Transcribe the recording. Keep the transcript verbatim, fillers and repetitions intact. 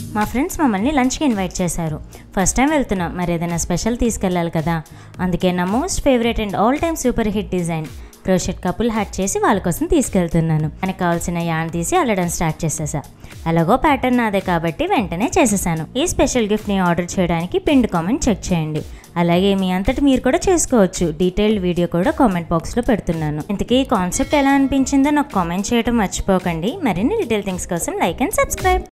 మా ఫ్రెండ్స్ మమ్మల్ని లంచ్కి ఇన్వైట్ చేశారు. ఫస్ట్ టైం వెళ్తున్నాం, మరి ఏదైనా స్పెషల్ తీసుకెళ్ళాలి కదా. అందుకే నా most favourite and all time super hit design crochet couple hat చేసి వాళ్ళ కోసం తీసుకెళ్తున్నాను. మనకు కావాల్సిన యాన్ తీసి అల్లడం స్టార్ట్ చేసేసా. అలాగో ప్యాటర్న్ నాదే కాబట్టి వెంటనే చేసేసాను. ఈ స్పెషల్ గిఫ్ట్ని ఆర్డర్ చేయడానికి పిన్డ్ కామెంట్ చెక్ చేయండి. అలాగే మీ అంతటి మీరు కూడా చేసుకోవచ్చు. డీటెయిల్డ్ వీడియో కూడా కామెంట్ బాక్స్లో పెడుతున్నాను. ఇంతకీ ఈ కాన్సెప్ట్ ఎలా అనిపించిందో నాకు కామెంట్ చేయడం మర్చిపోకండి. మరిన్ని డీటెయిల్ థింగ్స్ కోసం లైక్ అండ్ సబ్స్క్రైబ్.